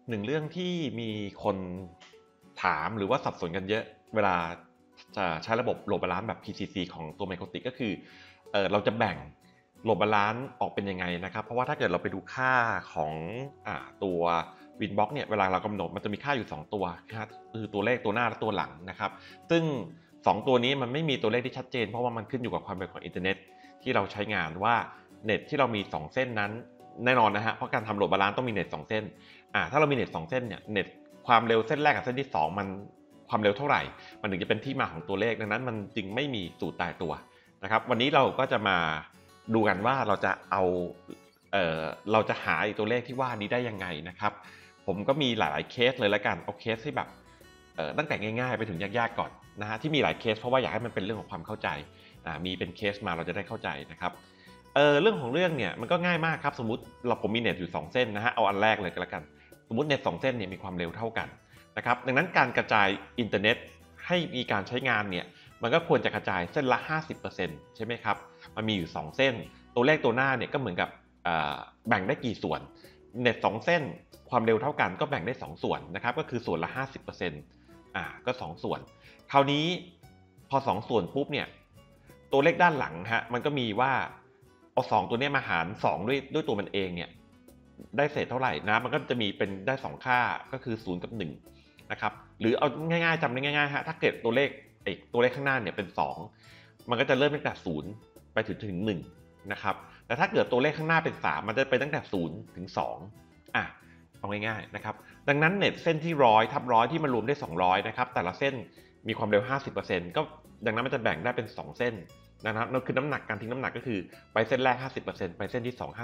หนึ่งเรื่องที่มีคนถามหรือว่าสับสนกันเยอะเวลาจะใช้ระบบโหลดบาลานซ์แบบ PCC ของตัว Mycotic ก็คือเราจะแบ่งโหลดบาลานซ์ออกเป็นยังไงนะครับเพราะว่าถ้าเกิดเราไปดูค่าของตัว Winbox เนี่ยเวลาเรากำหนดมันจะมีค่าอยู่2ตัวคือตัวเลขตัวหน้าและตัวหลังนะครับซึ่ง2ตัวนี้มันไม่มีตัวเลขที่ชัดเจนเพราะว่ามันขึ้นอยู่กับความเร็วของอินเทอร์เน็ตที่เราใช้งานว่าเน็ตที่เรามี2เส้นนั้นแน่นอนนะฮะเพราะการทำโหลดบาลานซ์ต้องมีเน็ต2เส้นถ้าเรามีเน็ต2เส้นเนี่ยเน็ตความเร็วเส้นแรกกับเส้นที่2มันความเร็วเท่าไหร่มันถึงจะเป็นที่มาของตัวเลขดังนั้นมันจึงไม่มีสูตรตายตัวนะครับวันนี้เราก็จะมาดูกันว่าเราจะเอาเราจะหาตัวเลขที่ว่านี้ได้ยังไงนะครับผมก็มีหลายๆเคสเลยละกันเอาเคสที่แบบตั้งแต่ง่ายๆไปถึงยากๆก่อนนะฮะที่มีหลายเคสเพราะว่าอยากให้มันเป็นเรื่องของความเข้าใจมีเป็นเคสมาเราจะได้เข้าใจนะครับเรื่องของเรื่องเนี่ยมันก็ง่ายมากครับสมมุติผมมีเน็ตอยู่2เส้นนะฮะเอาอันแรกเลยก็แล้วกันสมมุติเน็ต2เส้นเนี่ยมีความเร็วเท่ากันนะครับดังนั้นการกระจายอินเทอร์เน็ตให้มีการใช้งานเนี่ยมันก็ควรจะกระจายเส้นละ 50% ใช่ไหมครับมันมีอยู่2เส้นตัวเลขตัวหน้าเนี่ยก็เหมือนกับแบ่งได้กี่ส่วนเน็ต2เส้นความเร็วเท่ากันก็แบ่งได้2ส่วนนะครับก็คือส่วนละ 50%ก็2ส่วนคราวนี้พอ2ส่วนปุ๊บเนี่ยตัวเลขด้านหลังฮะมันก็มีว่าเอา2ตัวนี้มาหาร2ด้วยตัวมันเองเนี่ยได้เศษเท่าไหร่นะมันก็จะมีเป็นได้2ค่าก็คือ0กับ1นะครับหรือเอาง่ายๆจำได้ง่ายๆฮะถ้าเกิดตัวเลขข้างหน้าเนี่ยเป็น2มันก็จะเริ่มตั้งแต่0ไปถึง1นะครับแต่ถ้าเกิดตัวเลขข้างหน้าเป็น3มันจะไปตั้งแต่0ถึง2เอาง่ายๆนะครับดังนั้นเน็ตเส้นที่100ทับ100ที่มันรวมได้200นะครับแต่ละเส้นมีความเร็ว 50% ก็ดังนั้นมันจะแบ่งได้เป็น2เส้นนะครับนั่นคือน้ำหนักการทิ้งน้ำหนักก็คือไปเส้นแรก 50% ไปเส้นที่2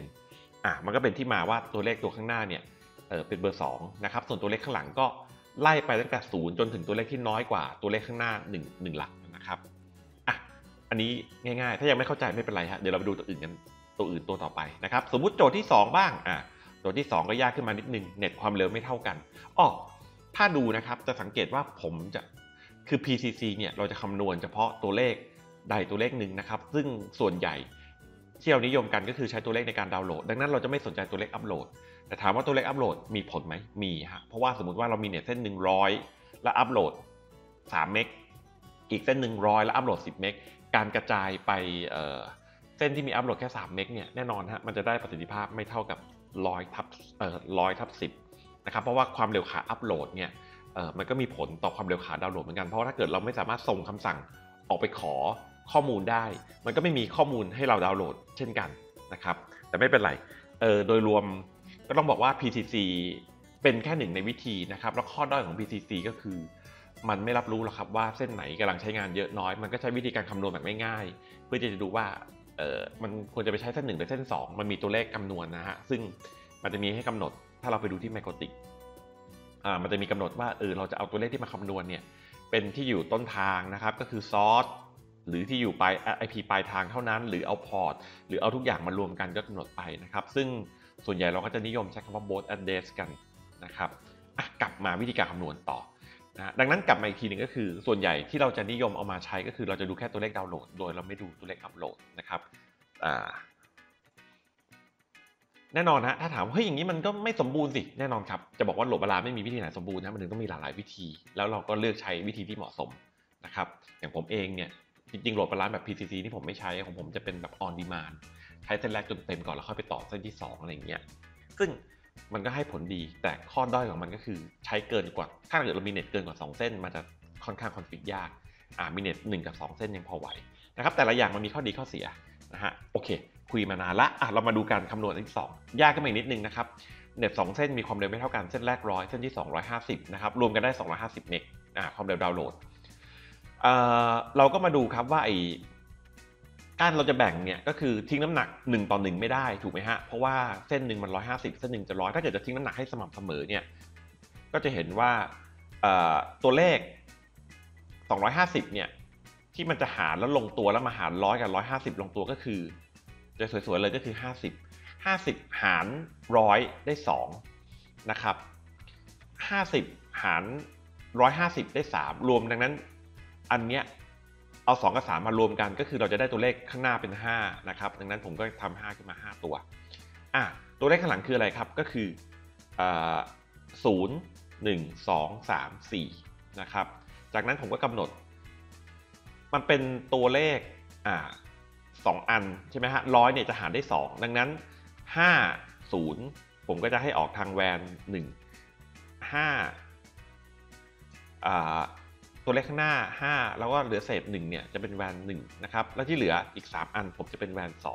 50%มันก็เป็นที่มาว่าตัวเลขตัวข้างหน้าเนี่ยเป็นเบอร์2นะครับส่วนตัวเลขข้างหลังก็ไล่ไปตั้งแต่0จนถึงตัวเลขที่น้อยกว่าตัวเลขข้างหน้า1หลักนะครับอันนี้ง่ายๆถ้ายังไม่เข้าใจไม่เป็นไรฮะเดี๋ยวเราไปดูตัวอื่นกันตัวต่อไปนะครับสมมุติโจทย์ที่2บ้างโจทย์ที่2ก็ยากขึ้นมานิดนึงเน็ตความเร็วไม่เท่ากันถ้าดูนะครับจะสังเกตว่าผมจะคือ PCC เนี่ยเราจะคำนวณเฉพาะตัวเลขใดตัวเลขหนึ่งนะครับซึ่งส่วนใหญ่ที่เรานิยมกันก็คือใช้ตัวเลขในการดาวน์โหลดดังนั้นเราจะไม่สนใจตัวเลขอัปโหลดแต่ถามว่าตัวเลขอัปโหลดมีผลไหมมีฮะเพราะว่าสมมติว่าเรามีเน็ตเส้น100แล้วอัปโหลด3เมกอีกเส้น100แล้วอัปโหลด10เมกการกระจายไปเส้นที่มีอัปโหลดแค่3เมกเนี่ยแน่นอนฮะมันจะได้ประสิทธิภาพไม่เท่ากับ100/10นะครับเพราะว่าความเร็วขาอัปโหลดเนี่ยมันก็มีผลต่อความเร็วขาดาวน์โหลดเหมือนกันเพราะว่าถ้าเกิดเราไม่สามารถส่งคำสั่งออกไปขอข้อมูลได้มันก็ไม่มีข้อมูลให้เราดาวน์โหลดเช่นกันนะครับแต่ไม่เป็นไรโดยรวมก็ต้องบอกว่า PCC เป็นแค่หนึ่งในวิธีนะครับแล้วข้อด้อยของ PCC ก็คือมันไม่รับรู้หรอกครับว่าเส้นไหนกำลังใช้งานเยอะน้อยมันก็ใช้วิธีการคำนวณแบบง่ายๆเพื่อจะดูว่ามันควรจะไปใช้เส้น1หรือเส้น2มันมีตัวเลขคำนวณนะฮะซึ่งมันจะมีให้กำหนดถ้าเราไปดูที่ Mycotic มันจะมีกำหนดว่าเราจะเอาตัวเลขที่มาคำนวณเนี่ยเป็นที่อยู่ต้นทางนะครับก็คือ source หรือที่อยู่ปลาย IP ปลายทางเท่านั้นหรือเอาพอร์ตหรือเอาทุกอย่างมารวมกันก็กำหนดไปนะครับซึ่งส่วนใหญ่เราก็จะนิยมใช้คำว่า both address กันนะครับกลับมาวิธีการคำนวณต่อนะดังนั้นกลับมาอีกทีหนึ่งก็คือส่วนใหญ่ที่เราจะนิยมเอามาใช้ก็คือเราจะดูแค่ตัวเลขดาวน์โหลดโดยเราไม่ดูตัวเลขอัปโหลดนะครับแน่นอนฮะถ้าถามเฮ้ยอย่างนี้มันก็ไม่สมบูรณ์สิแน่นอนครับจะบอกว่าโหลดบาลานซ์ไม่มีวิธีไหนสมบูรณ์นะมันถึงต้องมีหลายๆวิธีแล้วเราก็เลือกใช้วิธีที่เหมาะสมนะครับอย่างผมเองเนี่ยจริงๆโหลดบาลานซ์แบบ PCC ที่ผมไม่ใช้ของผมจะเป็นแบบ on demand ใช้เส้นแรกจนเต็มก่อนแล้วค่อยไปต่อเส้นที่2อะไรอย่างเงี้ยซึ่งมันก็ให้ผลดีแต่ข้อด้อยของมันก็คือใช้เกินกว่าถ้าเกิดเรามีเน็ตเกินกว่า2เส้นมันจะค่อนข้างคอนฟิกยากมีเน็ต1กับ2เส้นยังพอไหวนะครับแต่ละอย่างมันมีข้อดีข้อเสียนะฮะโอเคคุยมานานละเรามาดูการคำนวณที่2ยากขึ้นมาอีกนิดนึงนะครับเน็ต2เส้นมีความเร็วไม่เท่ากันเส้นแรก100เส้นที่250นะครับรวมกันได้250เมกความเร็วดาวน์โหลดเราก็มาดูครับว่าการเราจะแบ่งเนี่ยก็คือทิ้งน้ำหนัก1/1ไม่ได้ถูกไหมฮะเพราะว่าเส้นหนึ่งมัน150เส้นหนึ่งจะ100ถ้าเกิดจะทิ้งน้ำหนักให้สม่ำเสมอเนี่ยก็จะเห็นว่าตัวเลข250เนี่ยที่มันจะหารแล้วลงตัวแล้วมาหาร100กับ150ลงตัวก็คือจะสวยๆเลยก็คือ50หาร100ได้2นะครับ50หาร150ได้3รวมดังนั้นอันเนี้ยเอา2กับ3มารวมกันก็คือเราจะได้ตัวเลขข้างหน้าเป็น5นะครับดังนั้นผมก็ทำ5ขึ้นมา5ตัวตัวเลขข้างหลังคืออะไรครับก็คือ 0 1 2 3 4นะครับจากนั้นผมก็กำหนดมันเป็นตัวเลข2อันใช่ไหมฮะ100เนี่ยจะหารได้2ดังนั้น50ผมก็จะให้ออกทางแวน1 5ตัวเลขข้างหน้า5แล้วก็เหลือเศษ1เนี่ยจะเป็นแวน1นะครับแล้วที่เหลืออีก3อันผมจะเป็นแวน2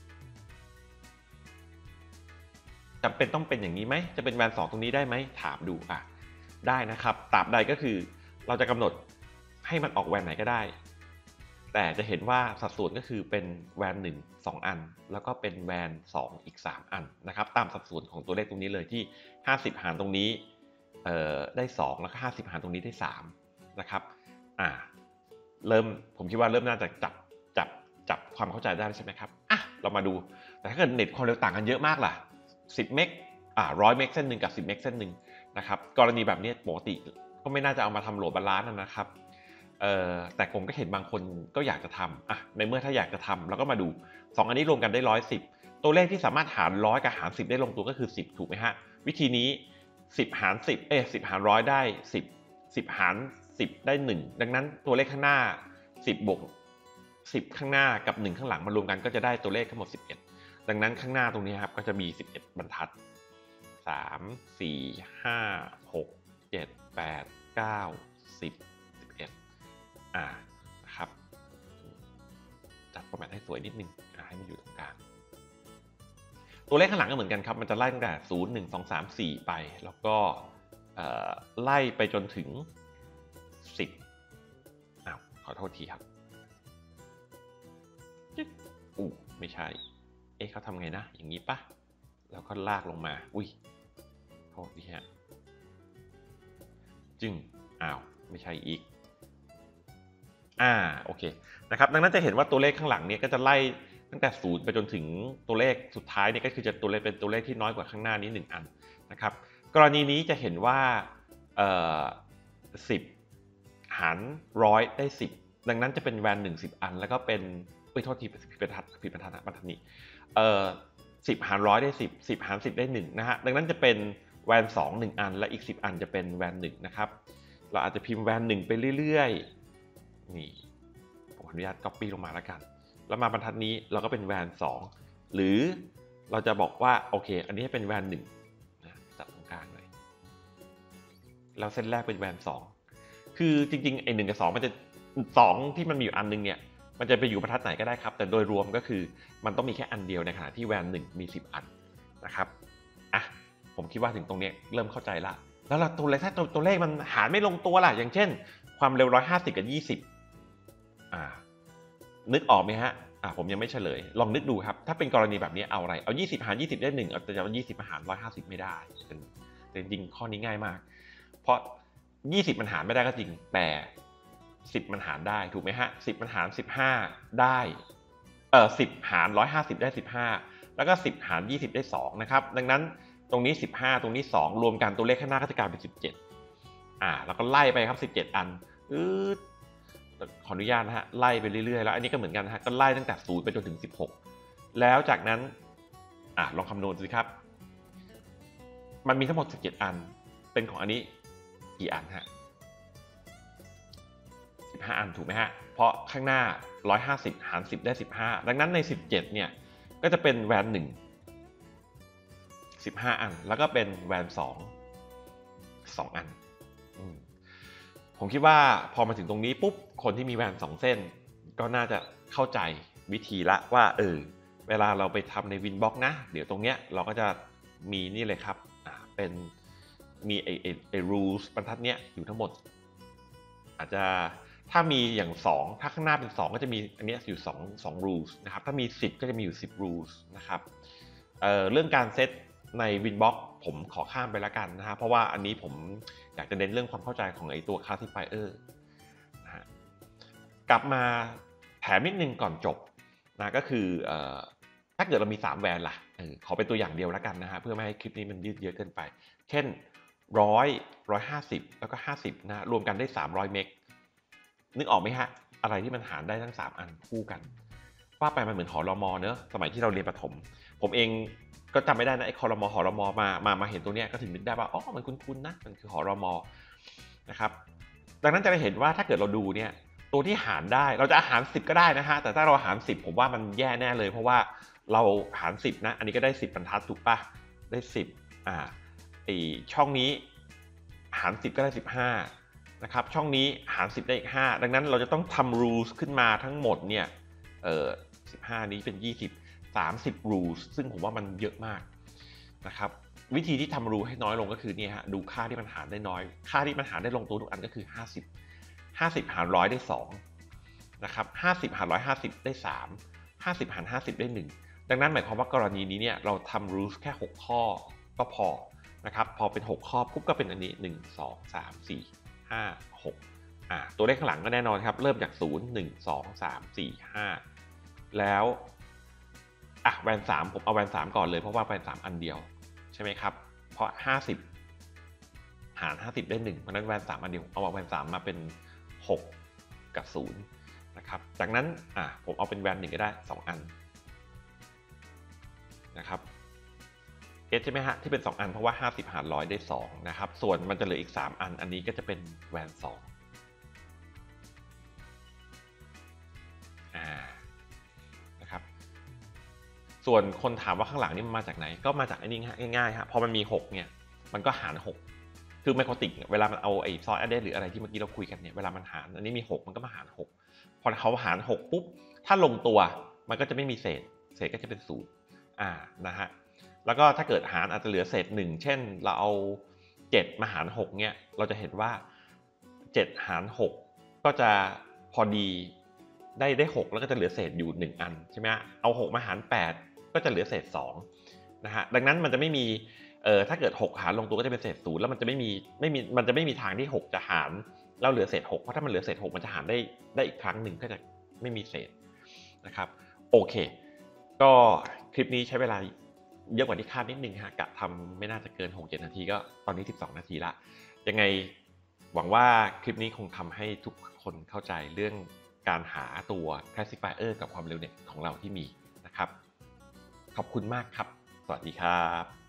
จำเป็นต้องเป็นอย่างนี้ไหมจะเป็นแวน2ตรงนี้ได้ไหมถามดูได้นะครับตราบใดก็คือเราจะกำหนดให้มันออกแวนไหนก็ได้แต่จะเห็นว่าสัดส่วนก็คือเป็นแวน1 2อันแล้วก็เป็นแวน2อีก3อันนะครับตามสัดส่วนของตัวเลขตรงนี้เลยที่50หารตรงนี้ได้2แล้วก็50หารตรงนี้ได้3นะครับผมคิดว่าเริ่มน่าจะจับความเข้าใจได้ใช่ไหมครับเรามาดูแต่ถ้าเกิดเน็ตความเร็วต่างกันเยอะมากล่ะ10 เมก100 เมกเส้นหนึ่งกับ10 เมกเส้นหนึ่งนะครับกรณีแบบนี้ปกติก็ไม่น่าจะเอามาทำโหลดบาลานซ์นะครับแต่ผมก็เห็นบางคนก็อยากจะทำในเมื่อถ้าอยากจะทำเราก็มาดู2อันนี้รวมกันได้110ตัวเลขที่สามารถหาร100กับหาร10ได้ลงตัวก็คือ10ถูกไหมฮะวิธีนี้10หาร10 10หาร100ได้10หาร10ได้1ดังนั้นตัวเลขข้างหน้า10บวก10ข้างหน้ากับ1ข้างหลังมารวมกันก็จะได้ตัวเลขทั้งหมด11ดังนั้นข้างหน้าตรงนี้ครับก็จะมี11บรรทัด3 4 5 6 7 8 9 10 11นะครับจัดฟอร์แมตให้สวยนิดนึงให้มันอยู่ตรงกลางตัวเลขข้างหลังก็เหมือนกันครับมันจะไล่ตั้งแต่0 1 2 3 4ไปแล้วก็ไล่ไปจนถึง10ขอโทษทีครับไม่ใช่เขาทำไงนะอย่างนี้ปะแล้วก็ลากลงมาโทษทีฮะจึงไม่ใช่อีกโอเคนะครับดังนั้นจะเห็นว่าตัวเลขข้างหลังเนี่ยก็จะไล่ตั้งแต่0ไปจนถึงตัวเลขสุดท้ายเนี่ยก็คือจะตัวเลขเป็นตัวเลขที่น้อยกว่าข้างหน้านี้1อันนะครับกรณีนี้จะเห็นว่า10หาร100ได้10ดังนั้นจะเป็นแวน10อันแล้วก็เป็นโทษทีผิดบรรทัดนี้10หาร100ได้10หาร10ได้1นะฮะดังนั้นจะเป็นแวน2 1อันและอีก10อันจะเป็นแวน1นะครับเราอาจจะพิมพ์แวน1ไปเรื่อยๆนี่ผมอนุญาต copy ลงมาแล้วกันแล้วมาบรรทัดนี้เราก็เป็นแวน2หรือเราจะบอกว่าโอเคอันนี้ให้เป็นแวน1นะจับตรงกลางเลยแล้วเส้นแรกเป็นแวน2คือจริงๆไอ้1กับ2มันจะ2ที่มันมีอยู่อันนึงเนี่ยมันจะไปอยู่บรรทัดไหนก็ได้ครับแต่โดยรวมก็คือมันต้องมีแค่อันเดียวในขณะที่แวน1มี10อันนะครับผมคิดว่าถึงตรงนี้เริ่มเข้าใจละแล้วเราตัวเลขถ้าตัวเลขมันหารไม่ลงตัวล่ะอย่างเช่นความเร็ว150กับ20นึกออกไหมฮะผมยังไม่เฉลยลองนึกดูครับถ้าเป็นกรณีแบบนี้เอาอะไรเอา20หาร20ได้1แต่จะเอา20มาหาร150ไม่ได้แต่จริงๆข้อนี้ง่ายมากเพราะ20มันหารไม่ได้ก็จริงแต่10มันหารได้ถูกไหมฮะ10มันหาร15ได้10หาร150ได้15แล้วก็10หาร20ได้2นะครับดังนั้นตรงนี้15ตรงนี้2รวมกันตัวเลขข้างหน้าก็จะกลายเป็น17แล้วก็ไล่ไปครับ17อันขออนุญาตนะฮะไล่ไปเรื่อยๆแล้วอันนี้ก็เหมือนกันนะฮะก็ไล่ตั้งแต่0ไปจนถึง16แล้วจากนั้นลองคำนวณดูครับมันมีทั้งหมด17อันเป็นของอันนี้กี่อันฮะ15อันถูกไหมฮะเพราะข้างหน้า150หาร10ได้15ดังนั้นใน17เนี่ยก็จะเป็นแวน1 15อันแล้วก็เป็นแวน2อันผมคิดว่าพอมาถึงตรงนี้ปุ๊บคนที่มีแวน2เส้นก็น่าจะเข้าใจวิธีละว่าเวลาเราไปทำในวินบ็อกนะเดี๋ยวตรงเนี้ยเราก็จะมีนี่เลยครับเป็นมีrules บรรทัดเนี้ยอยู่ทั้งหมดอาจจะถ้ามีอย่าง2ถ้าข้างหน้าเป็น2ก็จะมีอันนี้อยู่2 rules นะครับถ้ามี10ก็จะมีอยู่10 rules นะครับเรื่องการเซตใน Winbox ผมขอข้ามไปแล้วกันนะฮะเพราะว่าอันนี้ผมอยากจะเน้นเรื่องความเข้าใจของไอ้ตัว classifier นะฮะกลับมาแถมนิดนึงก่อนจบนะก็คือถ้าเกิดเรามี3แวนล่ะขอเป็นตัวอย่างเดียวแล้วกันนะฮะเพื่อไม่ให้คลิปนี้มันยืดเยอะเกินไปเช่น100 150แล้วก็50นะรวมกันได้300เมกนึกออกไหมฮะอะไรที่มันหารได้ทั้ง3อันคู่กันว่าไปมันเหมือนหอรมเนอะสมัยที่เราเรียนประถมผมเองก็จำไม่ได้นะไอ้ครม.หรม.มาเห็นตัวเนี้ยก็ถึงนึกได้ว่าอ๋อมันคุ้นๆนะมันคือหรม.นะครับดังนั้นจะได้เห็นว่าถ้าเกิดเราดูเนี่ยตัวที่หารได้เราจะหาร10ก็ได้นะฮะแต่ถ้าเราหาร10ผมว่ามันแย่แน่เลยเพราะว่าเราหาร10นะอันนี้ก็ได้10บรรทัดถูกปะได้10ไอช่องนี้หาร10ก็ได้15นะครับช่องนี้หาร10ได้อีก5ดังนั้นเราจะต้องทำ rules ขึ้นมาทั้งหมดเนี่ย15นี้เป็น20 30 rules ซึ่งผมว่ามันเยอะมากนะครับวิธีที่ทำ rule ให้น้อยลงก็คือเนี่ยฮะดูค่าที่มันหารได้น้อยค่าที่มันหารได้ลงตัวทุกอันก็คือ50หาร100ได้2นะครับ50หาร150ได้3 50หาร50ได้1ดังนั้นหมายความว่ากรณีนี้เนี่ยเราทำ rules แค่6ข้อก็พอนะครับพอเป็น6ข้อปุ๊บก็เป็นอันนี้1 2 3 4 5 6ตัวเลขข้างหลังก็แน่นอนครับเริ่มจาก0 1 2 3 4 5แล้วแวน3ผมเอาแวน3ก่อนเลยเพราะว่าแวน3อันเดียวใช่ไหมครับเพราะ50หาร50ได้1เพราะนั้นแวน3อันเดียวเอาแวน3มาเป็น6กับ0นะครับจากนั้นผมเอาเป็นแวน1ก็ได้2อันนะครับใช่ไหมฮะที่เป็น2อันเพราะว่า50หาร100ได้2นะครับส่วนมันจะเหลืออีก3อันอันนี้ก็จะเป็นแวน2นะครับส่วนคนถามว่าข้างหลังนี่มันมาจากไหนก็มาจากไอ้นี่ง่ายๆฮะพอมันมี6เนี่ยมันก็หาร6คือไมโครติกเนี่ยเวลามันเอาไอ้ซอสแอดเดสหรืออะไรที่เมื่อกี้เราคุยกันเนี่ยเวลามันหารอันนี้มี6มันก็มาหาร6พอเขาหาร6ปุ๊บถ้าลงตัวมันก็จะไม่มีเศษก็จะเป็น0นะฮะแล้วก็ถ้าเกิดหารอาจจะเหลือเศษ1เช่นเราเอา7มาหาร6เนี่ยเราจะเห็นว่า7หาร6ก็จะพอดีได้6แล้วก็จะเหลือเศษอยู่1อันใช่ไหมฮะเอา6มาหาร8ก็จะเหลือเศษ2นะฮะดังนั้นมันจะไม่มีถ้าเกิด6หารลงตัวก็จะเป็นเศษ0แล้วมันจะไม่มีทางที่6จะหารแล้วเหลือเศษ6เพราะถ้ามันเหลือเศษ6มันจะหารได้อีกครั้งหนึ่งก็จะไม่มีเศษนะครับโอเคก็คลิปนี้ใช้เวลาเยอะกว่าที่คาดนิดนึงฮะกะทำไม่น่าจะเกิน 6-7 นาทีก็ตอนนี้12นาทีละยังไงหวังว่าคลิปนี้คงทำให้ทุกคนเข้าใจเรื่องการหาตัว classifier กับความเร็วเน็ตของเราที่มีนะครับขอบคุณมากครับสวัสดีครับ